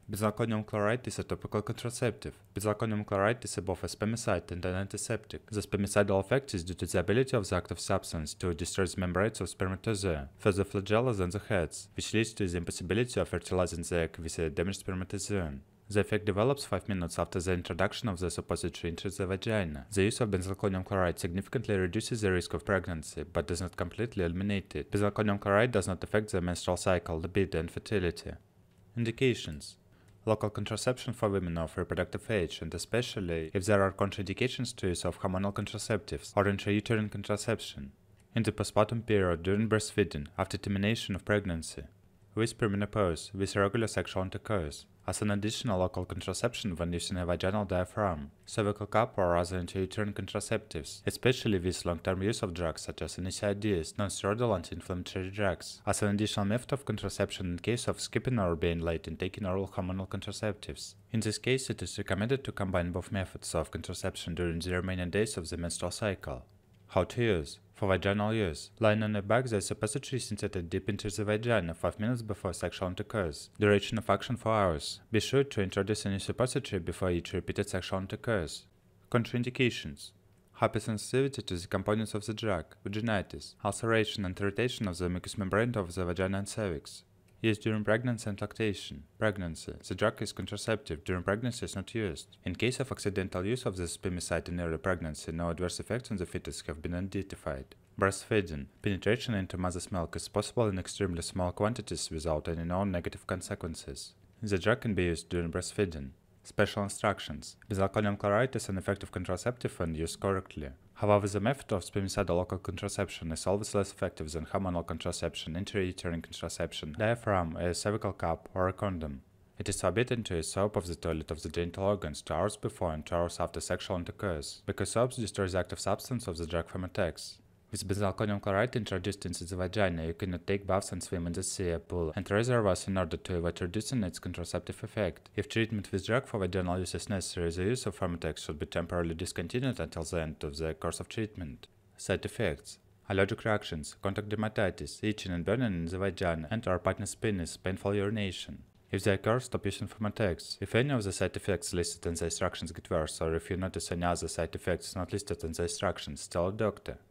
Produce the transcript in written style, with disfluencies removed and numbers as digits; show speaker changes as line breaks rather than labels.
Benzalkonium chloride is a topical contraceptive. Benzalkonium chloride is both a spermicide and an antiseptic. The spermicidal effect is due to the ability of the active substance to destroy the membranes of spermatozoa, further flagella than the heads, which leads to the impossibility of fertilizing the egg with a damaged spermatozoon. The effect develops 5 minutes after the introduction of the suppository into the vagina. The use of benzalkonium chloride significantly reduces the risk of pregnancy, but does not completely eliminate it. Benzalkonium chloride does not affect the menstrual cycle, libido, and fertility. Indications: local contraception for women of reproductive age, and especially if there are contraindications to use of hormonal contraceptives or intrauterine contraception. In the postpartum period, during breastfeeding, after termination of pregnancy. With perimenopause, with irregular sexual intercourse. As an additional local contraception when using a vaginal diaphragm, cervical cup, or other intrauterine contraceptives, especially with long-term use of drugs such as NSAIDs, non-steroidal anti-inflammatory drugs. As an additional method of contraception in case of skipping or being late in taking oral hormonal contraceptives. In this case, it is recommended to combine both methods of contraception during the remaining days of the menstrual cycle. How to use: for vaginal use, lying on a back, the suppository is inserted deep into the vagina 5 minutes before sexual intercourse. Duration of action 4 hours. Be sure to introduce a new suppository before each repeated sexual intercourse. Contraindications: hypersensitivity to the components of the drug, vaginitis, ulceration and irritation of the mucous membrane of the vagina and cervix. Used during pregnancy and lactation. Pregnancy. The drug is contraceptive. During pregnancy is not used. In case of accidental use of the spermicide in early pregnancy, no adverse effects on the fetus have been identified. Breastfeeding. Penetration into mother's milk is possible in extremely small quantities without any known negative consequences. The drug can be used during breastfeeding. Special instructions: benzalkonium chloride is an effective contraceptive when used correctly. However, the method of spermicidal local contraception is always less effective than hormonal contraception, intrauterine contraception, diaphragm, a cervical cup, or a condom. It is forbidden to use soap of the toilet of the genital organs 2 hours before and 2 hours after sexual intercourse, because soaps destroy the active substance of the drug Pharmatex. With benzalkonium chloride introduced into the vagina, you cannot take baths and swim in the sea, pool, and reservoirs in order to avoid reducing its contraceptive effect. If treatment with drug for vaginal use is necessary, the use of Pharmatex should be temporarily discontinued until the end of the course of treatment. Side effects: allergic reactions, contact dermatitis, itching and burning in the vagina and/or partner's penis, painful urination. If they occur, stop using Pharmatex. If any of the side effects listed in the instructions get worse, or if you notice any other side effects not listed in the instructions, tell a doctor.